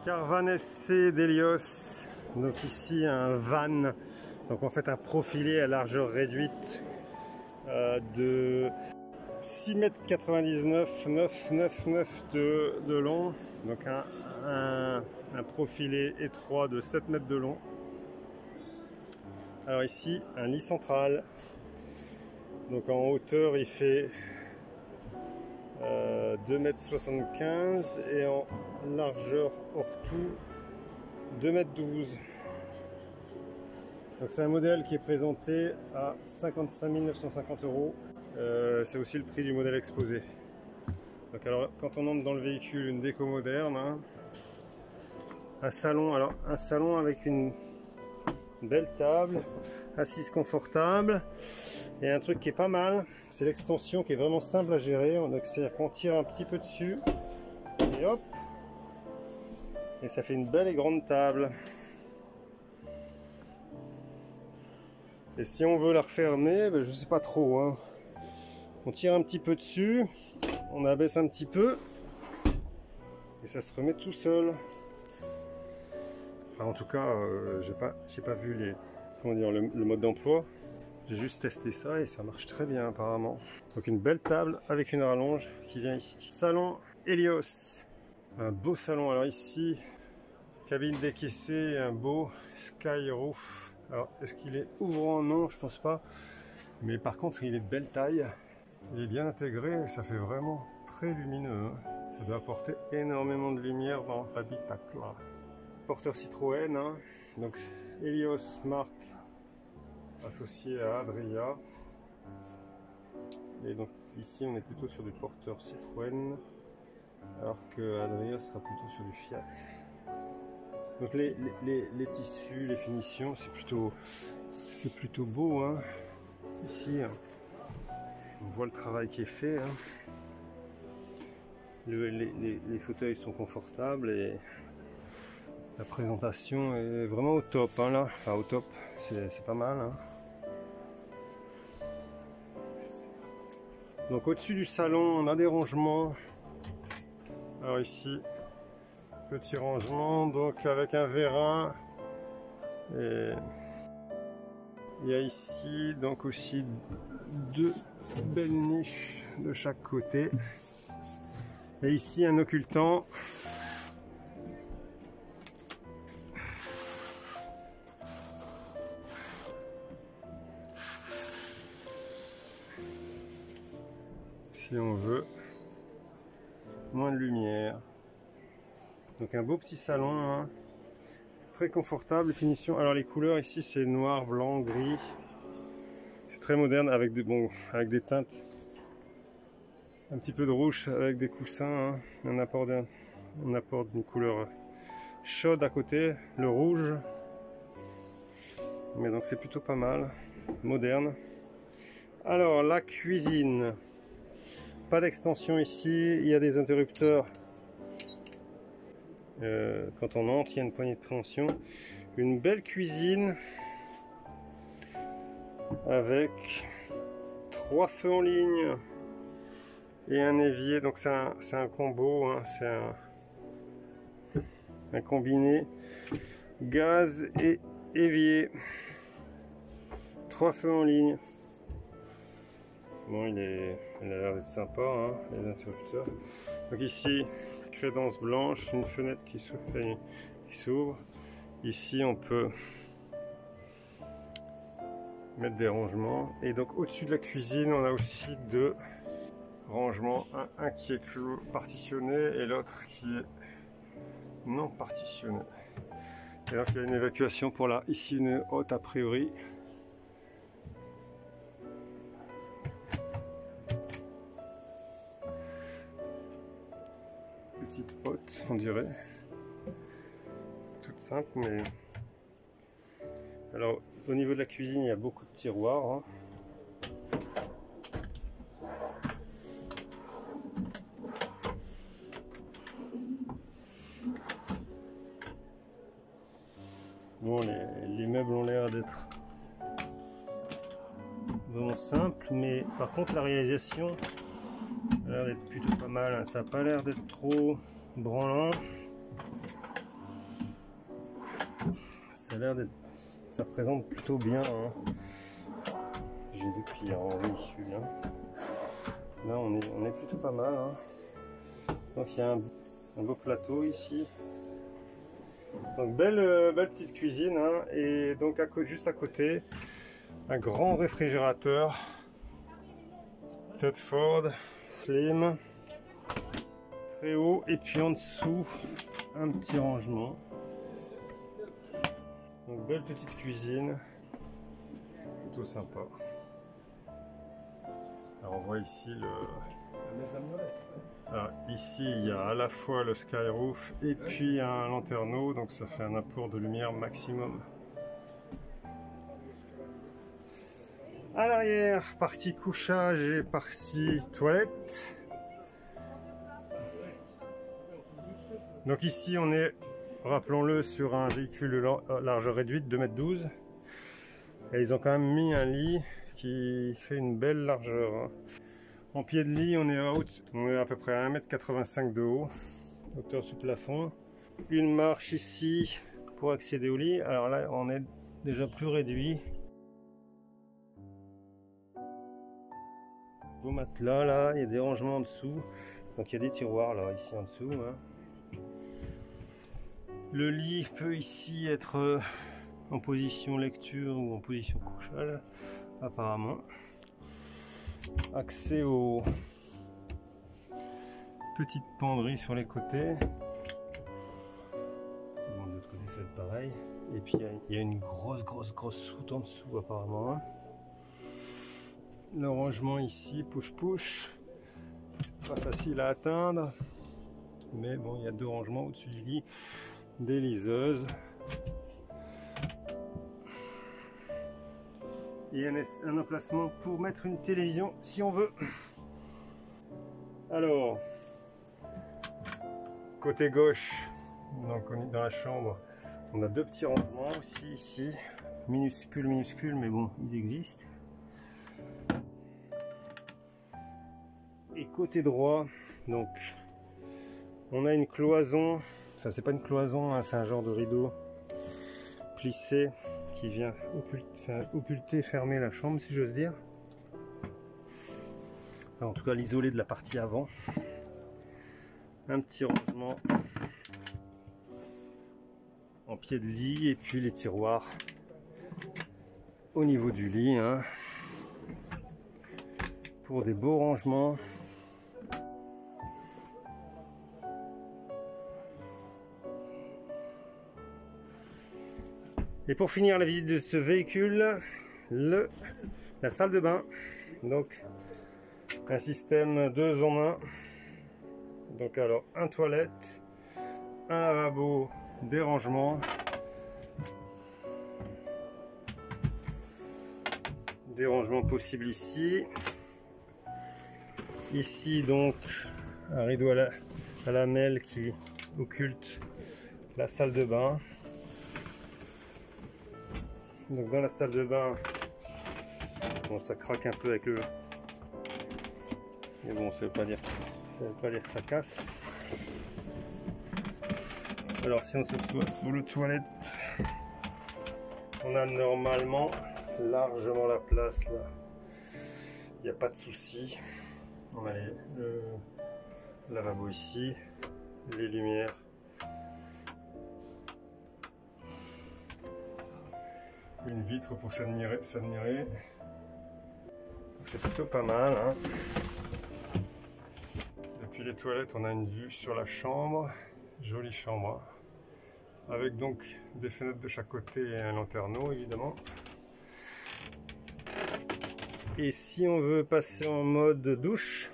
Carvan SC d'Helios. Donc ici un van, donc en fait un profilé à largeur réduite de 6,99 m, 999 de long. Donc un profilé étroit de 7 mètres de long. Alors ici un lit central. Donc en hauteur il fait 2,75 m et en largeur hors tout 2,12 m. Donc c'est un modèle qui est présenté à 55 950 €. C'est aussi le prix du modèle exposé. Donc alors quand on entre dans le véhicule, une déco moderne, hein, un salon avec une belle table, assise confortable. Et un truc qui est pas mal, c'est l'extension qui est vraiment simple à gérer. C'est-à-dire qu'on tire un petit peu dessus et hop, et ça fait une belle et grande table. Et si on veut la refermer, ben je sais pas trop, hein. On tire un petit peu dessus, on abaisse un petit peu et ça se remet tout seul. Enfin en tout cas, j'ai pas vu le mode d'emploi. J'ai juste testé ça et ça marche très bien apparemment. Donc une belle table avec une rallonge qui vient ici. Salon Helios. Un beau salon. Alors ici, cabine décaissée, un beau sky roof. Alors est-ce qu'il est ouvrant? Non, je pense pas. Mais par contre, il est de belle taille. Il est bien intégré et ça fait vraiment très lumineux, hein. Ça doit apporter énormément de lumière dans l'habitacle. Porteur Citroën, hein. Donc Helios marque associé à Adria. Et donc ici on est plutôt sur du porteur Citroën, alors que Adria sera plutôt sur du Fiat. Donc les tissus, les finitions, c'est plutôt beau, hein. Ici on voit le travail qui est fait, hein. Les fauteuils sont confortables et la présentation est vraiment au top, hein, là. Enfin au top, c'est pas mal, hein. Donc au-dessus du salon, on a des rangements. Alors ici, petit rangement, donc avec un vérin. Et il y a ici donc aussi deux belles niches de chaque côté. Et ici un occultant. Si on veut moins de lumière. Donc un beau petit salon, hein, très confortable, finition. Alors les couleurs ici c'est noir, blanc, gris. C'est très moderne avec des teintes, un petit peu de rouge avec des coussins, hein. On apporte une couleur chaude à côté, le rouge. Mais donc c'est plutôt pas mal, moderne. Alors la cuisine. Pas d'extension ici, il y a des interrupteurs. Quand on entre, il y a une poignée de préhension. Une belle cuisine avec 3 feux en ligne et un évier. Donc c'est un combo, hein, c'est un combiné gaz et évier. 3 feux en ligne. Bon, il a l'air d'être sympa, hein, les interrupteurs. Donc ici, crédence blanche, une fenêtre qui s'ouvre. Ici, on peut mettre des rangements. Et donc au-dessus de la cuisine, on a aussi deux rangements. Un qui est partitionné et l'autre qui est non partitionné. Et donc il y a une évacuation pour là. Ici, une hotte a priori. Petite hotte, on dirait. Toute simple, mais... Alors, au niveau de la cuisine, il y a beaucoup de tiroirs, hein. Bon, les meubles ont l'air d'être vraiment simples, mais par contre, la réalisation a l'air d'être plutôt pas mal, hein. Ça n'a pas l'air d'être trop branlant. Ça a l'air d'être, ça présente plutôt bien. Hein. J'ai vu pire, hein, oui, je suis bien. Là, on est plutôt pas mal. Hein. Donc, il y a un beau plateau ici. Donc, belle petite cuisine. Hein. Et donc, juste à côté, un grand réfrigérateur. Tedford, slim, très haut. Et puis en dessous, un petit rangement. Donc, belle petite cuisine. Plutôt sympa. Alors, on voit ici le... Alors, ici, il y a à la fois le skyroof et puis un lanterneau, donc ça fait un apport de lumière maximum. À l'arrière, partie couchage et partie toilette. Donc ici, on est, rappelons-le, sur un véhicule largeur réduite, 2,12 m. Et ils ont quand même mis un lit qui fait une belle largeur. Hein. En pied de lit, on est à peu près à 1,85 m de haut, hauteur sous plafond. Une marche ici pour accéder au lit. Alors là, on est déjà plus réduit. Beau matelas là, il y a des rangements en dessous. Donc il y a des tiroirs là, ici en dessous. Hein. Le lit peut ici être en position lecture ou en position couchage, apparemment. Accès aux petites penderies sur les côtés. Bon, de l'autre côté, ça va être pareil. Et puis il y a une grosse soute en dessous, apparemment. Le rangement ici, push-push. Pas facile à atteindre. Mais bon, il y a deux rangements au-dessus du lit. Des liseuses. Et un emplacement pour mettre une télévision si on veut. Alors, côté gauche, donc on est dans la chambre, on a deux petits rangements aussi ici, minuscules, mais bon, ils existent. Et côté droit, donc, on a une cloison, enfin c'est pas une cloison, hein, c'est un genre de rideau plissé qui vient occulter, fermer la chambre, si j'ose dire. Enfin, en tout cas, l'isoler de la partie avant. Un petit rangement en pied de lit et puis les tiroirs au niveau du lit. Hein, pour des beaux rangements. Et pour finir la visite de ce véhicule, la salle de bain. Donc un système 2 en 1. Donc alors un toilette, un lavabo, des rangements, possibles ici. Ici donc un rideau à lamelles qui occulte la salle de bain. Donc dans la salle de bain, bon, ça craque un peu avec le... Mais bon, ça veut pas dire que ça casse. Alors si on s'assoit sur le toilette, on a normalement largement la place là. Il n'y a pas de souci. On a le lavabo ici, les lumières. Une vitre pour s'admirer. C'est plutôt pas mal. Hein. Depuis les toilettes, on a une vue sur la chambre. Jolie chambre. Avec donc des fenêtres de chaque côté et un lanterneau évidemment. Et si on veut passer en mode douche,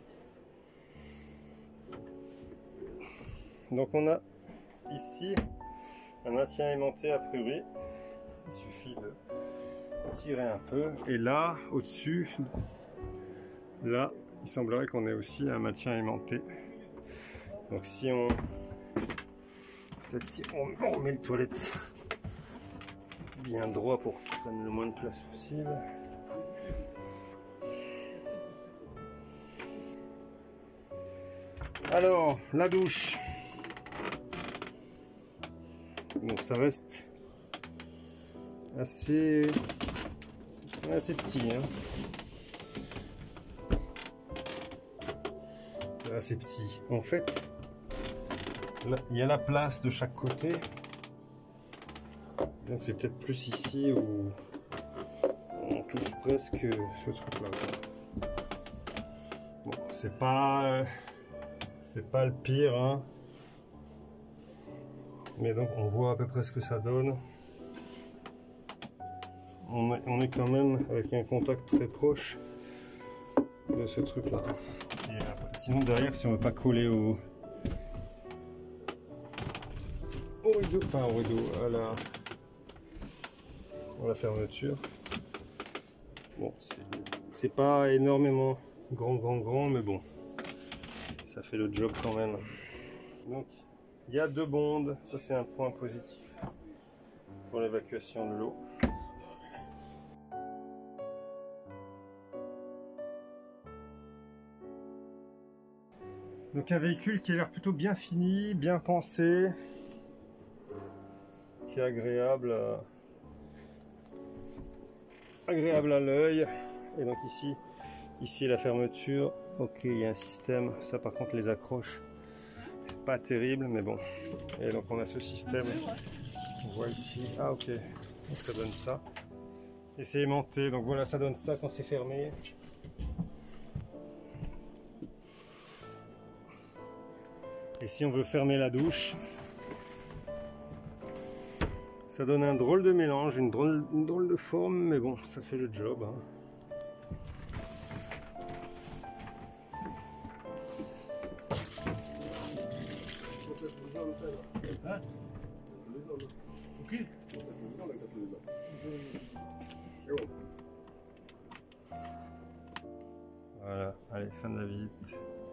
donc on a ici un maintien aimanté a priori. Il suffit de tirer un peu. Et là, au-dessus, là, il semblerait qu'on ait aussi un maintien aimanté. Donc si on... Peut-être si on met le toilette bien droit pour qu'il prenne le moins de place possible. Alors, la douche. Donc ça reste assez petit. Hein. Assez petit. En fait, là, il y a la place de chaque côté. Donc c'est peut-être plus ici où on touche presque ce truc-là. Bon, c'est pas le pire, hein. Mais donc on voit à peu près ce que ça donne. On est quand même avec un contact très proche de ce truc-là. Sinon derrière, si on veut pas coller au rideau, enfin au rideau, à la fermeture. Bon, c'est pas énormément grand, mais bon, ça fait le job quand même. Donc, il y a 2 bondes, ça c'est un point positif pour l'évacuation de l'eau. Donc un véhicule qui a l'air plutôt bien fini, bien pensé, qui est agréable à l'œil. Et donc ici la fermeture. Ok, il y a un système. Ça par contre les accroches, c'est pas terrible, mais bon. Et donc on a ce système. On voit ici. Ah ok. Donc ça donne ça. Et c'est aimanté. Donc voilà, ça donne ça quand c'est fermé. Et si on veut fermer la douche, ça donne un drôle de mélange, une drôle de forme, mais bon, ça fait le job. Hein. Voilà, allez, fin de la visite.